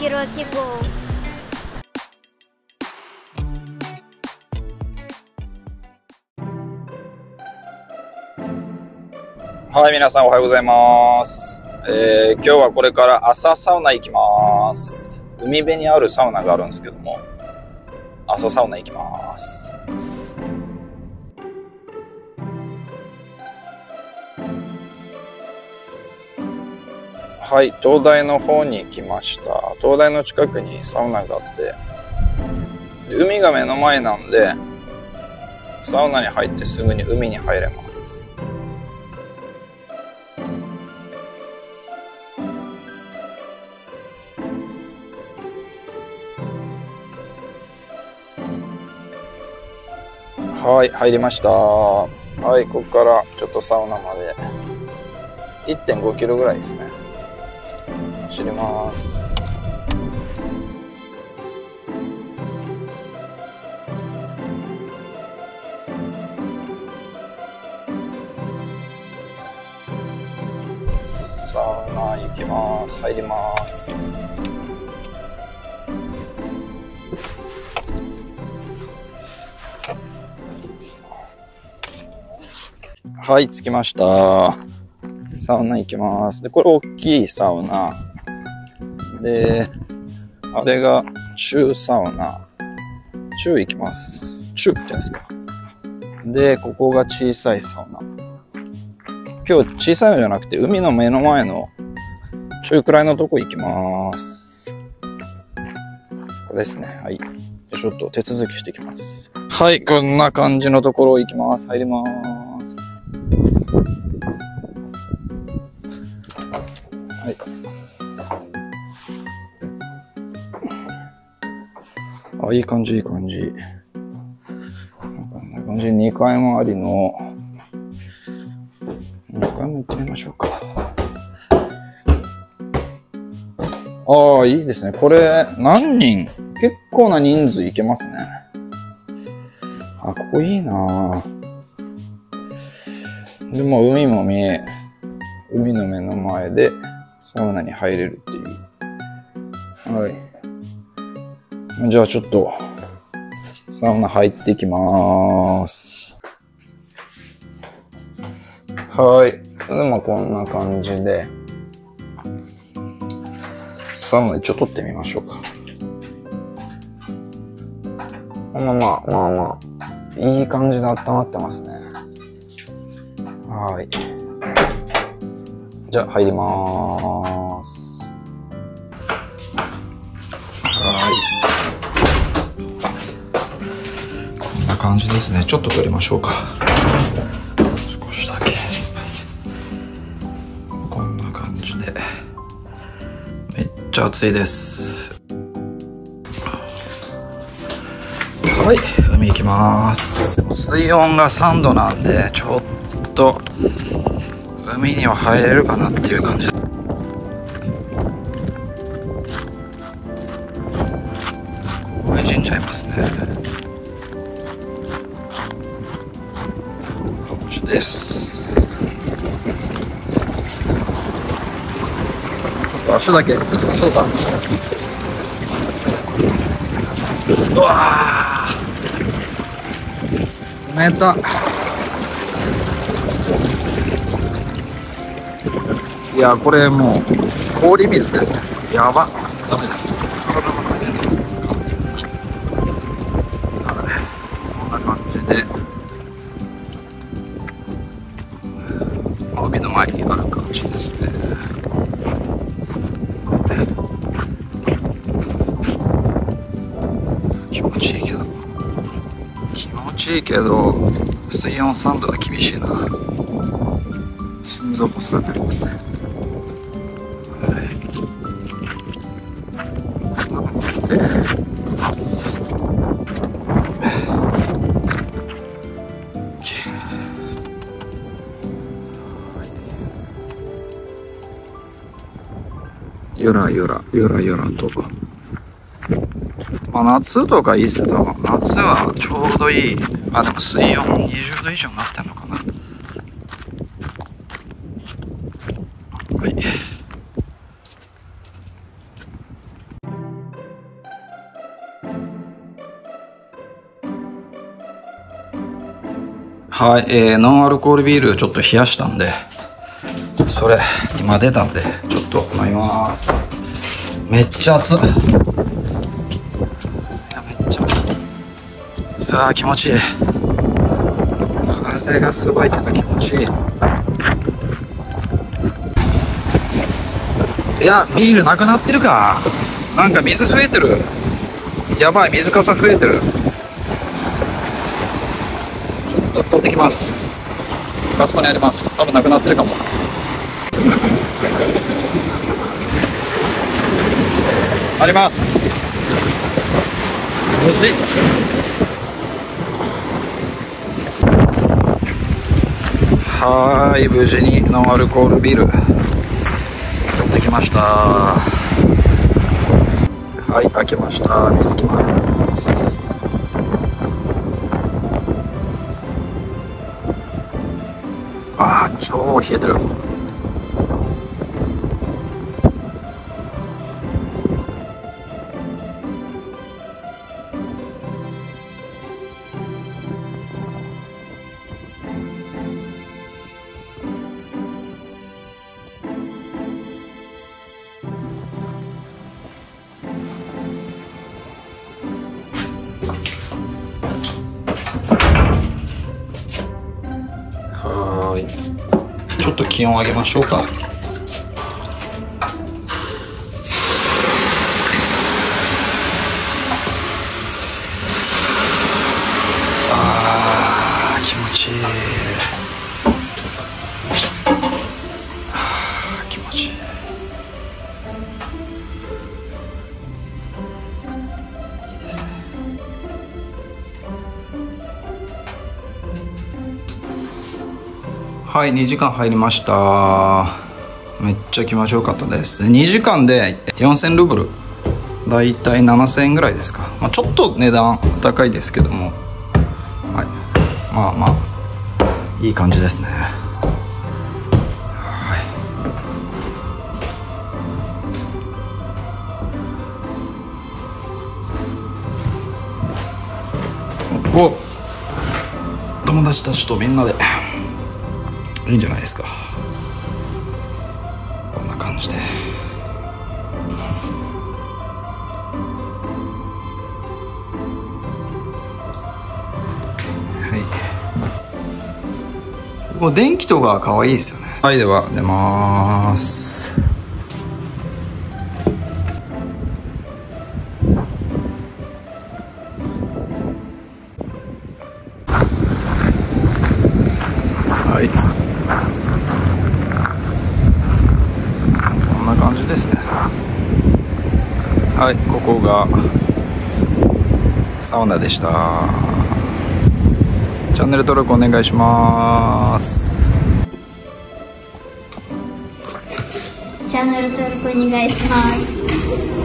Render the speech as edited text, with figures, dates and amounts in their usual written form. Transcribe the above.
Hiroki Go。 はい、皆さんおはようございます。今日はこれから朝サウナ行きます。海辺にあるサウナがあるんですけども、朝サウナ行きます。はい、東大の方に来ました。東大の近くにサウナがあって、海が目の前なんで、サウナに入ってすぐに海に入れます。はい、入りました。はい、ここからちょっとサウナまで 1.5 キロぐらいですね。走ります。サウナ行きます。入ります。はい、着きました。サウナ行きます。で、これ大きいサウナ。で、あれが中サウナ。中行きます。中って言うんですか。で、ここが小さいサウナ。今日小さいのじゃなくて、海の目の前の中くらいのとこ行きます。これですね。はい。ちょっと手続きしてきます。はい、こんな感じのところ行きます。入ります。はい。あ、いい感じ、いい感じ。こんな感じ、2階もありの、2階も行ってみましょうか。ああ、いいですね。これ、何人？結構な人数いけますね。あ、ここいいなぁ。でも、海も見え、海の目の前でサウナに入れるっていう。はい。じゃあちょっと、サウナ入っていきまーす。はい。でもこんな感じで、サウナ一応撮ってみましょうか。まあ、いい感じで温まってますね。はい。じゃあ入りまーす。はい。こんな感じですね。ちょっと撮りましょうか。少しだけ。こんな感じで。めっちゃ暑いです。はい、海行きます。水温が3度なんで、ちょっと海には入れるかなっていう感じ。こいじんじゃいますね。こっちです。ちょっと足だけ行きましょうか。うわー、冷た。いや、これもう氷水ですね。やば。ダメです。体の中で完全に。こんな感じで、帯の前にある感じですね。気持ちいいけど。気持ちいいけど、水温3度は厳しいな。心臓発作になりますね。ゆらゆらと。まあ夏とかいいっすね、多分。夏はちょうどいい。あ、でも水温20度以上になってんのかな。はい。 はい、ノンアルコールビールちょっと冷やしたんで、それ、今出たんで、ちょっと飲みます。めっちゃ熱っ。いや、めっちゃ。さあ、気持ちいい。風がすごいけど気持ちいい。いや、ビールなくなってるか。なんか水増えてる。やばい、水かさ増えてる。ちょっと取ってきます。あそこにあります。多分なくなってるかも。あります。無事。はーい、無事にノンアルコールビール取ってきました。はい、開けました。見てきます。あー、超冷えてる。はーい、ちょっと気温上げましょうか。あー、気持ちいい。気持ちいい。いいですね。はい、2時間入りました。めっちゃ気持ちよかったです。2時間で4000ルーブル。だいたい7000円ぐらいですか。まあ、ちょっと値段高いですけども。はい。まあまあ、いい感じですね。はい。お、友達たちとみんなで。いいんじゃないですか。こんな感じで。はい。こう電気とか可愛いですよね。はい、では出ます。はい。こんな感じですね。はい、ここがサウナでした。チャンネル登録お願いします。 チャンネル登録お願いします。